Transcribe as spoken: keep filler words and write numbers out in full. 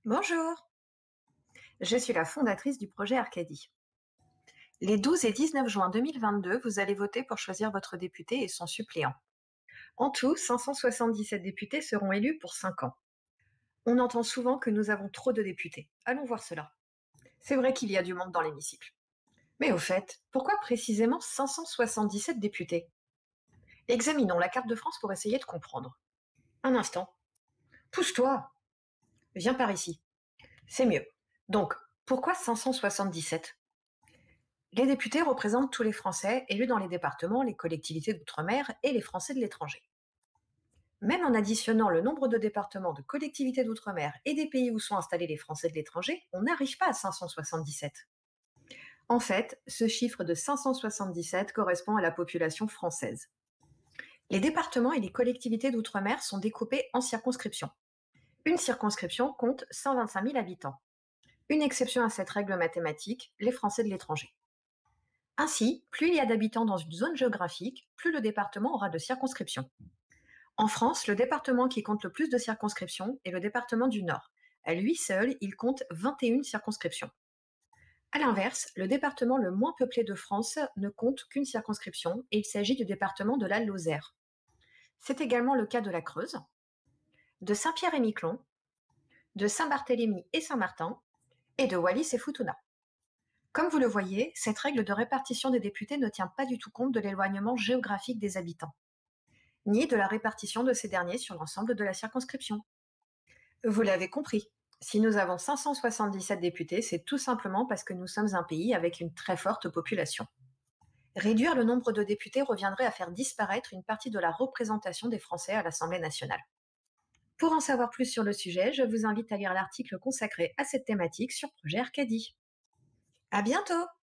Bonjour, je suis la fondatrice du projet Arcadie. Les douze et dix-neuf juin deux mille vingt-deux, vous allez voter pour choisir votre député et son suppléant. En tout, cinq cent soixante-dix-sept députés seront élus pour cinq ans. On entend souvent que nous avons trop de députés. Allons voir cela. C'est vrai qu'il y a du monde dans l'hémicycle. Mais au fait, pourquoi précisément cinq cent soixante-dix-sept députés? Examinons la carte de France pour essayer de comprendre. Un instant. Pousse-toi. Viens par ici. C'est mieux. Donc, pourquoi cinq cent soixante-dix-sept? Les députés représentent tous les Français élus dans les départements, les collectivités d'outre-mer et les Français de l'étranger. Même en additionnant le nombre de départements, de collectivités d'outre-mer et des pays où sont installés les Français de l'étranger, on n'arrive pas à cinq cent soixante-dix-sept. En fait, ce chiffre de cinq cent soixante-dix-sept correspond à la population française. Les départements et les collectivités d'outre-mer sont découpés en circonscriptions. Une circonscription compte cent vingt-cinq mille habitants. Une exception à cette règle mathématique, les Français de l'étranger. Ainsi, plus il y a d'habitants dans une zone géographique, plus le département aura de circonscriptions. En France, le département qui compte le plus de circonscriptions est le département du Nord. À lui seul, il compte vingt et une circonscriptions. A l'inverse, le département le moins peuplé de France ne compte qu'une circonscription et il s'agit du département de la Lozère. C'est également le cas de la Creuse, de Saint-Pierre-et-Miquelon, de Saint-Barthélemy et Saint-Martin et de Wallis et Futuna. Comme vous le voyez, cette règle de répartition des députés ne tient pas du tout compte de l'éloignement géographique des habitants, ni de la répartition de ces derniers sur l'ensemble de la circonscription. Vous l'avez compris, si nous avons cinq cent soixante-dix-sept députés, c'est tout simplement parce que nous sommes un pays avec une très forte population. Réduire le nombre de députés reviendrait à faire disparaître une partie de la représentation des Français à l'Assemblée nationale. Pour en savoir plus sur le sujet, je vous invite à lire l'article consacré à cette thématique sur Projet Arcadie. À bientôt!